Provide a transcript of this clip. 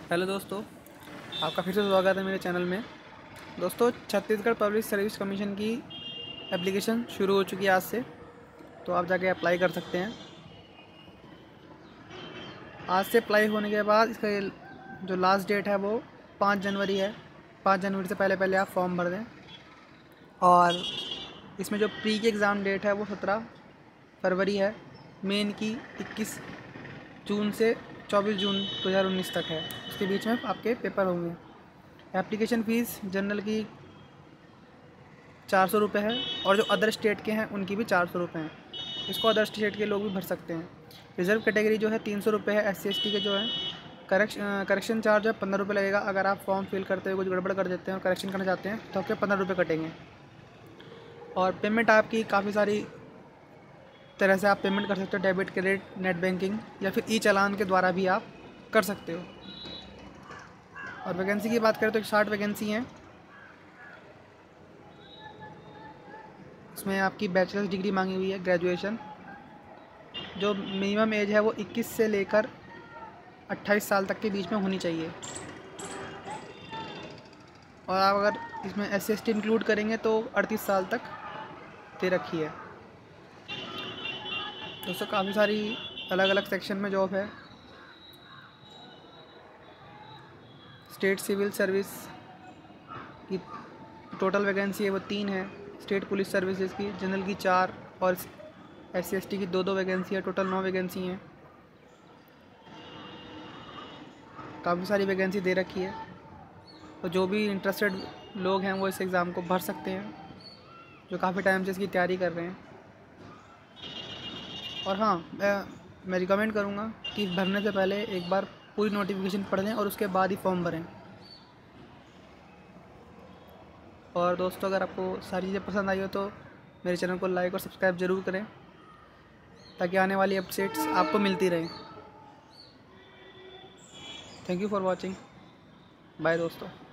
Hello दोस्तों, आपका फिर से स्वागत है मेरे चैनल में। दोस्तों, छत्तीसगढ़ पब्लिक सर्विस कमीशन की एप्लीकेशन शुरू हो चुकी है आज से, तो आप जाके अप्लाई कर सकते हैं। आज से अप्लाई होने के बाद इसका जो लास्ट डेट है वो 5 जनवरी है। 5 जनवरी से पहले पहले आप फॉर्म भर दें। और इसमें जो प्री की एग्ज़ाम डेट है वो 17 फरवरी है। मेन की 21 जून से 24 जून 2019 तक है। इसके बीच में आपके पेपर होंगे। एप्लीकेशन फ़ीस जनरल की 400 रुपये है, और जो अदर स्टेट के हैं उनकी भी 400 रुपये हैं। इसको अदर स्टेट के लोग भी भर सकते हैं। रिज़र्व कैटेगरी जो है 300 रुपये है। SC ST के जो है करेक्शन चार्ज है 15 रुपये लगेगा। अगर आप फॉर्म फिल करते हुए कुछ गड़बड़ कर देते हैं और करेक्शन करना चाहते हैं तो आपके 15 रुपये कटेंगे। और पेमेंट आपकी काफ़ी सारी तरह से आप पेमेंट कर सकते हो। डेबिट, क्रेडिट, नेट बैंकिंग या फिर ई चालान के द्वारा भी आप कर सकते हो। और वैकेंसी की बात करें तो 60 वैकेंसी हैं। इसमें आपकी बैचलर्स डिग्री मांगी हुई है, ग्रेजुएशन। जो मिनिमम एज है वो 21 से लेकर 28 साल तक के बीच में होनी चाहिए। और आप अगर इसमें SC ST इंक्लूड करेंगे तो 38 साल तक दे रखी है। दोस्तों, काफ़ी सारी अलग अलग सेक्शन में जॉब है। स्टेट सिविल सर्विस की टोटल वैकेंसी है वो 3 है। स्टेट पुलिस सर्विसेज की जनरल की 4 और SC ST की 2 वैकेंसी है। टोटल 9 वैकेंसी हैं। काफ़ी सारी वैकेंसी दे रखी है। तो जो भी इंटरेस्टेड लोग हैं वो इस एग्ज़ाम को भर सकते हैं, जो काफ़ी टाइम से इसकी तैयारी कर रहे हैं। और हाँ, मैं रिकमेंड करूँगा कि भरने से पहले एक बार पूरी नोटिफिकेशन पढ़ लें और उसके बाद ही फॉर्म भरें। और दोस्तों, अगर आपको सारी चीज़ें पसंद आई हो तो मेरे चैनल को लाइक और सब्सक्राइब ज़रूर करें, ताकि आने वाली अपडेट्स आपको मिलती रहें। Thank you for watching. Bye दोस्तों।